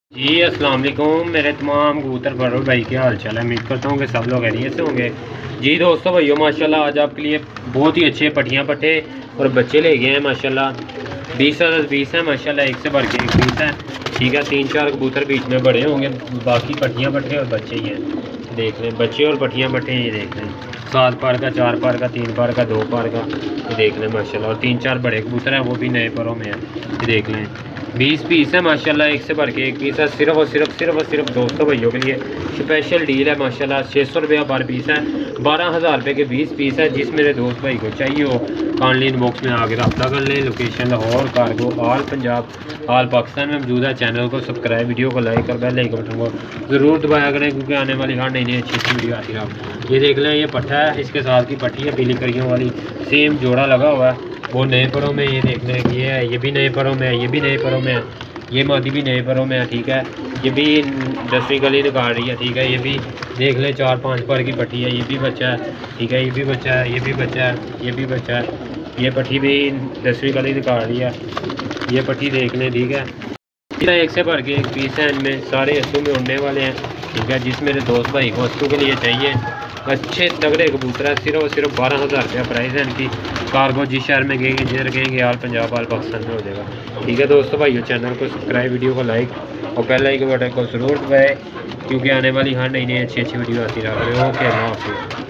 जी अस्सलाम वालेकुम मेरे तमाम कबूतर भरो भाई के हाल चाल है। उम्मीद करता हूँ कि सब लोग खैरियत से होंगे। जी दोस्तों भाइयों माशाल्लाह आज आपके लिए बहुत ही अच्छे पट्टियाँ पट्टे और बच्चे ले गए हैं माशाल्लाह। 20 हैं माशाल्लाह, एक से बढ़ के एक पीस है। ठीक है, 3-4 कबूतर बीच में बड़े होंगे, बाकी पट्टियाँ पट्टे और बच्चे ही हैं। देख लें बच्चे और पट्टियाँ पट्टे ये देख लें, 7 पार का, 4 पार का, 3 पार का, 2 पार का, ये देख लें माशाल्लाह। और 3-4 बड़े कबूतर हैं, वो भी नए परों में हैं। ये देख लें 20 पीस है माशाल्लाह, एक से भर के एक पीस है। सिर्फ और सिर्फ दोस्तों भाइयों के लिए स्पेशल डील है माशाल्लाह। 600 रुपया पर पीस है, 12,000 रुपये के 20 पीस है। जिस मेरे दोस्त भाई को चाहिए हो काइंडली इनबॉक्स में आके रब्ता कर लें। Location Lahore, cargo, all Punjab, all Pakistan में मौजूद है। चैनल को सब्सक्राइब, वीडियो को लाइक और बेल आइकन बटन को ज़रूर दबाया करें, क्योंकि आने वाली हर नई नई अच्छी वीडियो आती है। ये देख लें, ये पट्टा है, इसके साथ की पट्टी है पीली करियों वाली, सेम जोड़ा लगा हुआ है, वो नए परों में। ये देख लें, ये है, ये भी नए परों में है, ये भी नए परों में है, ये मादी भी नए परों में है। ठीक है, ये भी 10वीं गली निकाल रही है। ठीक है, ये भी देख लें 4-5 पर की पट्टी है, ये भी बच्चा है। ठीक है, ये भी बच्चा है, ये भी बच्चा है, ये भी बच्चा है। ये पट्टी भी 10वीं गली निकाल रही है, ये पट्टी देख लें। ठीक है, एक से भर के एक पीस है, इनमें सारे अस्सू में उड़ने वाले हैं। ठीक है, जिस मेरे दोस्त भाई को अस्सू के लिए चाहिए अच्छे तगड़े कबूतर है, सिर्फ और सिर्फ 12,000 रुपया प्राइस है इनकी। कार्गो जिस शहर में गएंगे, जिधर कहेंगे ऑल पंजाब, ऑल पाकिस्तान में हो जाएगा। ठीक है दोस्तों भाइयों, चैनल को सब्सक्राइब, वीडियो को लाइक और बेल आइकन बटन को ज़रूर दबाएं, क्योंकि आने वाली हर नई नई अच्छी वीडियो आती रहा है। ओके, अल्लाह हाफिज़।